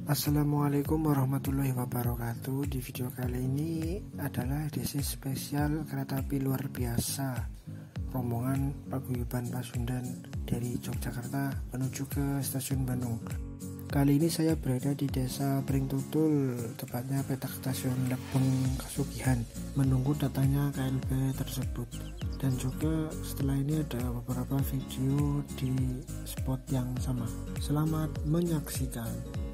Assalamualaikum warahmatullahi wabarakatuh. Di video kali ini adalah edisi spesial kereta api luar biasa rombongan paguyuban Pasundan dari Yogyakarta menuju ke stasiun Bandung. Kali ini saya berada di desa Pringtutul, tepatnya petak stasiun Lebeng Kasugihan, menunggu datangnya KLB tersebut. Dan juga setelah ini ada beberapa video di spot yang sama. Selamat menyaksikan.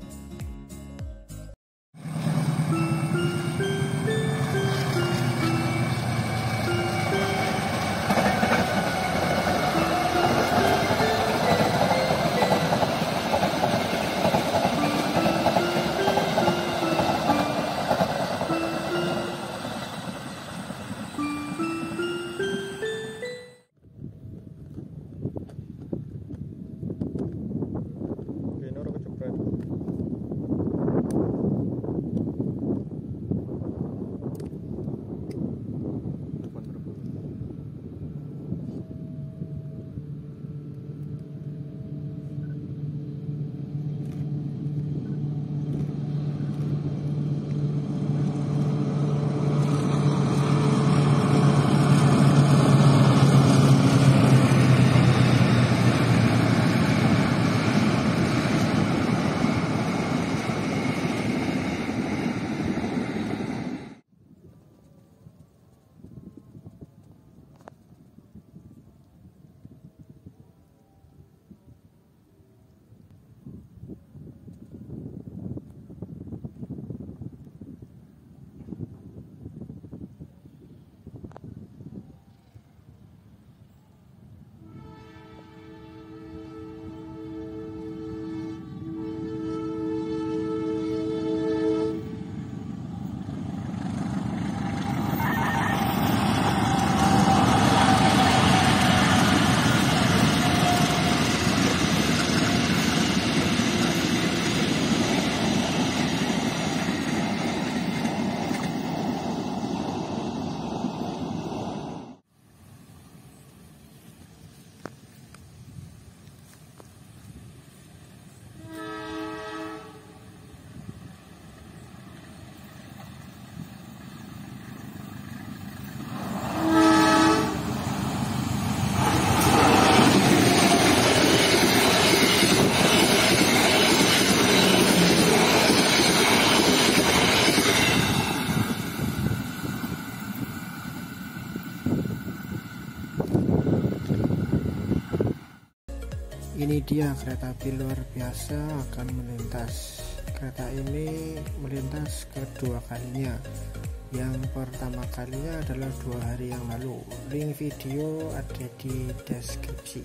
Ini dia kereta api luar biasa akan melintas. Kereta ini melintas kedua kalinya. Yang pertama kalinya adalah 2 hari yang lalu. Link video ada di deskripsi.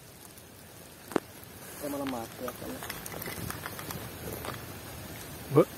Malah mati ya.